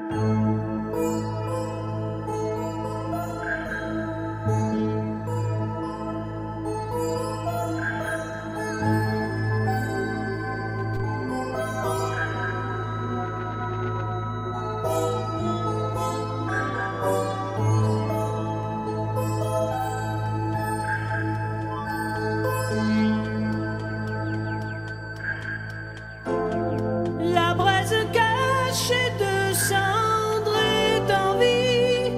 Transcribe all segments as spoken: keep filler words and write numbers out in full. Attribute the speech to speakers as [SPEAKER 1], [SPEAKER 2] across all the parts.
[SPEAKER 1] La braise cachée de cendres est en vie,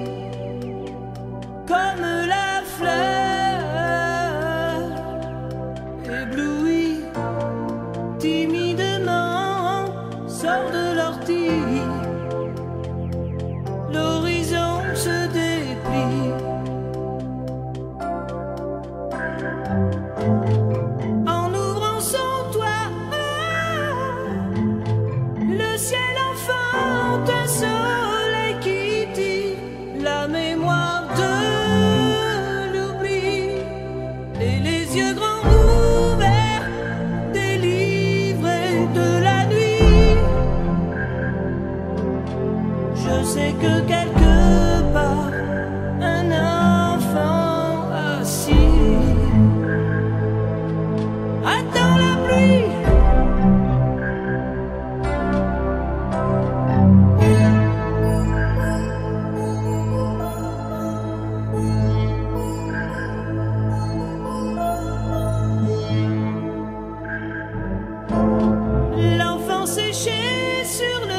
[SPEAKER 1] comme la fleur éblouie, timidement sort de l'ortie. L'horizon se déplie. En ouvrant son toit, le ciel enfante un soleil qui tire la mémoire de l'oubli, et les yeux grands ouverts, délivrés de la nuit. Je sais que quelque part un enfant assis attend la pluie. L'enfant séché sur le